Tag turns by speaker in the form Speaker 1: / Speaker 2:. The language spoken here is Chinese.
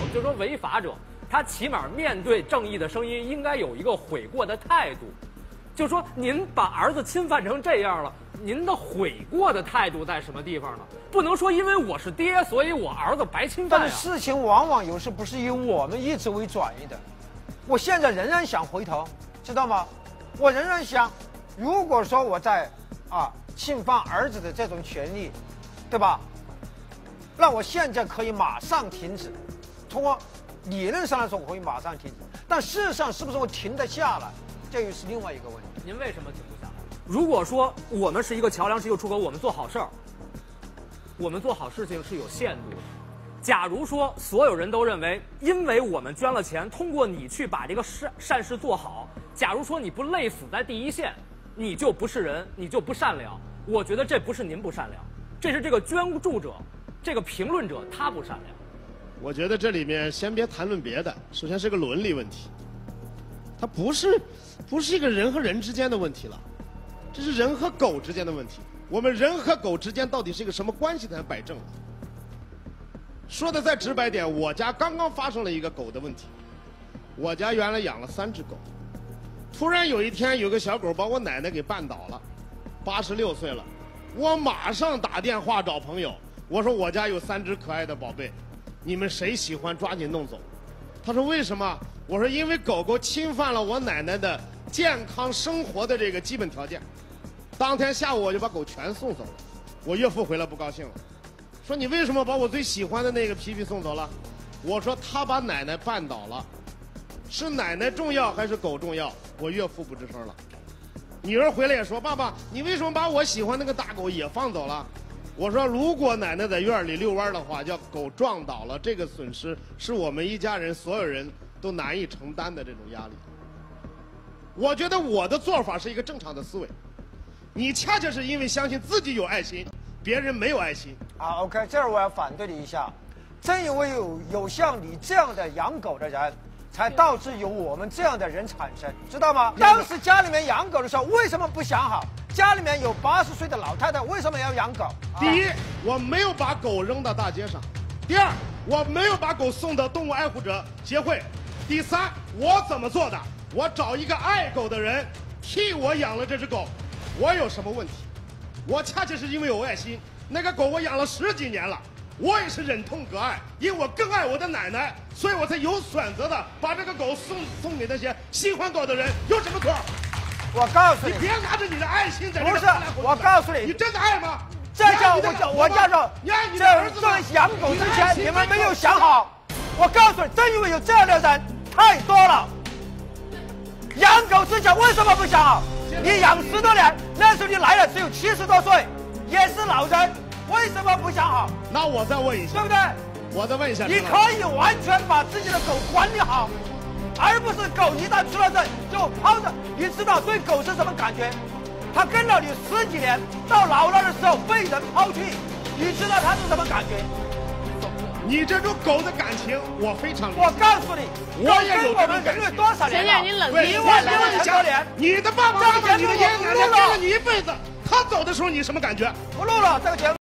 Speaker 1: 就是说违法者他起码面对正义的声音应该有一个悔过的态度。就是说您把儿子侵犯成这样了，您的悔过的态度在什么地方呢？不能说因为我是爹，所以我儿子白侵犯。
Speaker 2: 但是事情往往有时不是以我们意志为转移的。我现在仍然想回头，知道吗？我仍然想，如果说我在侵犯儿子的这种权利，对吧？那我现在可以马上停止，从我理论上来说，我可以马上停止。但事实上，是不是我停得下来，这又是另外一个问题。
Speaker 1: 您为什么停不下来？如果说我们是一个桥梁，是一个出口，我们做好事儿，我们做好事情是有限度的。假如说所有人都认为，因为我们捐了钱，通过你去把这个善事做好，假如说你不累死在第一线，你就不是人，你就不善良。我觉得这不是您不善良，这是这个捐助者、这个评论者他不善良。
Speaker 3: 我觉得这里面先别谈论别的，首先是个伦理问题，它不是一个人和人之间的问题了，这是人和狗之间的问题。我们人和狗之间到底是一个什么关系才摆正了？说的再直白点，我家刚刚发生了一个狗的问题。我家原来养了3只狗，突然有一天有个小狗把我奶奶给绊倒了，86岁了，我马上打电话找朋友，我说我家有3只可爱的宝贝，你们谁喜欢抓紧弄走。他说为什么？我说因为狗狗侵犯了我奶奶的健康生活的这个基本条件。当天下午我就把狗全送走了。我岳父回来不高兴了，说你为什么把我最喜欢的那个皮皮送走了？我说他把奶奶绊倒了，是奶奶重要还是狗重要？我岳父不吱声了。女儿回来也说，爸爸你为什么把我喜欢那个大狗也放走了？我说如果奶奶在院里遛弯的话，叫狗撞倒了，这个损失是我们一家人所有人都难以承担的这种压力。我觉得我的做法是一个正常的思维，你恰恰是因为相信自己有爱心，别人没有爱心。
Speaker 2: OK， 这儿我要反对你一下，正因为有像你这样的养狗的人，才导致有我们这样的人产生，知道吗？当时家里面养狗的时候，为什么不想好？家里面有80岁的老太太，为什么要养狗？
Speaker 3: 第一，我没有把狗扔到大街上；第二，我没有把狗送到动物爱护者协会；第三，我怎么做的？我找一个爱狗的人替我养了这只狗，我有什么问题？我恰恰是因为有爱心，那个狗我养了10几年了，我也是忍痛割爱，因为我更爱我的奶奶，所以我才有选择的把这个狗送给那些喜欢狗的人，有什么错？
Speaker 2: 我告诉你，
Speaker 3: 你别拿着你的爱心在这。
Speaker 2: 不是，我告诉你，
Speaker 3: 你真的爱吗？
Speaker 2: 这叫我叫做，这养狗之前你们没有想好。我告诉你，正因为有这样的人太多了。养狗之前为什么不想好？你养10多年，那时候你来了只有70多岁，也是老人，为什么不想好？
Speaker 3: 那我再问一下，
Speaker 2: 对不对？
Speaker 3: 我再问一下，
Speaker 2: 你可以完全把自己的狗管理好，而不是狗一旦出了事就抛着。你知道对狗是什么感觉？它跟了你10几年，到老了的时候被人抛弃，你知道它是什么感觉？
Speaker 3: 你这种狗的感情，我非常理解。
Speaker 2: 我告诉你，
Speaker 3: 我也有这种感情。
Speaker 2: 多少年了？
Speaker 4: 你冷
Speaker 2: 静16000多年。
Speaker 3: 你的爸爸妈妈、你的爷爷奶奶跟了你一辈子，他走的时候你什么感觉？
Speaker 2: 不录了这个节目。